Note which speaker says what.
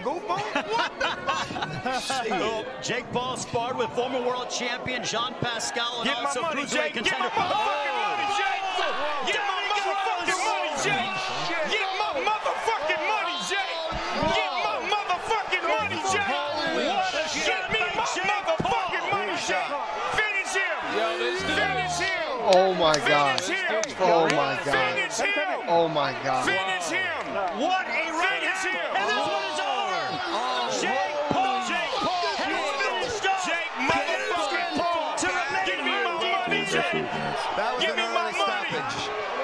Speaker 1: goofball? What the fuck?
Speaker 2: Jake Paul sparred with former world champion Jean Pascal and also cruiserweight contender.
Speaker 1: Get my motherfucking money, Jake! Get my motherfucking money, Jake! Get my motherfucking money, Jake! Get my motherfucking money, Jake! Get me my motherfucking money, Jake! Finish him! Finish him!
Speaker 3: Oh my God! Oh my God!
Speaker 1: Finish him!
Speaker 3: Oh my God!
Speaker 1: Finish him!
Speaker 2: What a right hand! And this one is over! Jake Paul has finished off
Speaker 1: Jake motherfucking Paul!
Speaker 2: to remain
Speaker 1: Give me my money, Jake!
Speaker 3: That was
Speaker 1: Give
Speaker 3: an
Speaker 1: me my
Speaker 3: early
Speaker 1: money!
Speaker 3: stoppage.